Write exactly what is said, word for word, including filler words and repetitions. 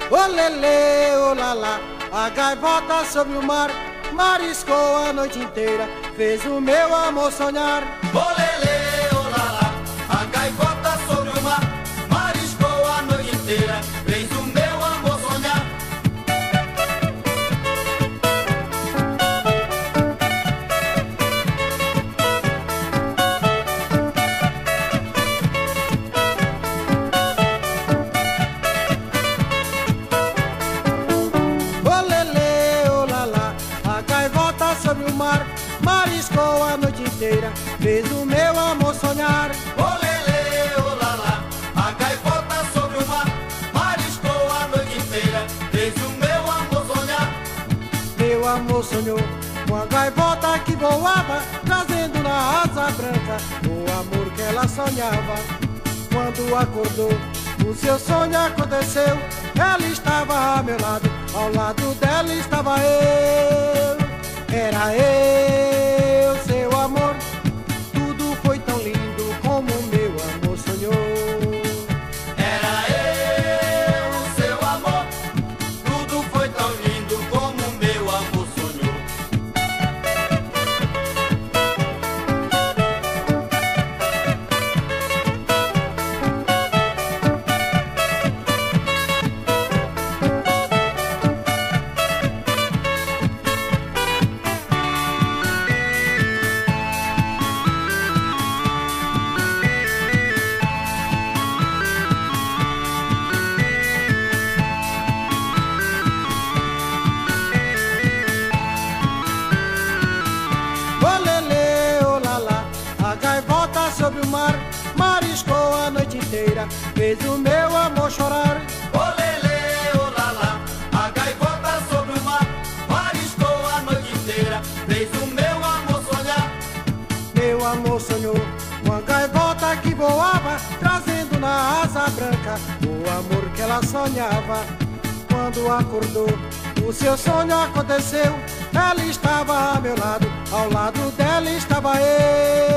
Olele, olala, a gaivota sobre o mar mariscou a noite inteira, fez o meu amor sonhar. Olele, olala, a gaivota sobre o mar mariscou a noite inteira, fez o meu amor sonhar. Olele, olala, a gaivota sobre o mar mariscou a noite inteira, fez o meu amor sonhar. Olele, olala, a gaivota sobre o mar mariscou a noite inteira, fez o meu amor sonhar. Meu amor sonhou com a gaivota que voava, trazendo na asa branca o amor que ela sonhava. Quando acordou, o seu sonho aconteceu. Ela estava a meu lado, ao lado dela estava eu. Era eu, seu amor. Tudo foi tão lindo como meu amor sonhou. Era eu, seu amor, tudo foi tão lindo como meu amor sonhou. Olele, olala, a gaivota sobre o mar mariscou a noite inteira, fez o meu amor chorar. Olele, olala, a gaivota sobre o mar mariscou a noite inteira, fez o meu amor sonhar. Meu amor sonhou com a gaivota que voava, trazendo na asa branca o amor que ela sonhava. Quando acordou, o seu sonho aconteceu. Ela estava a meu lado, ao lado dela estava eu.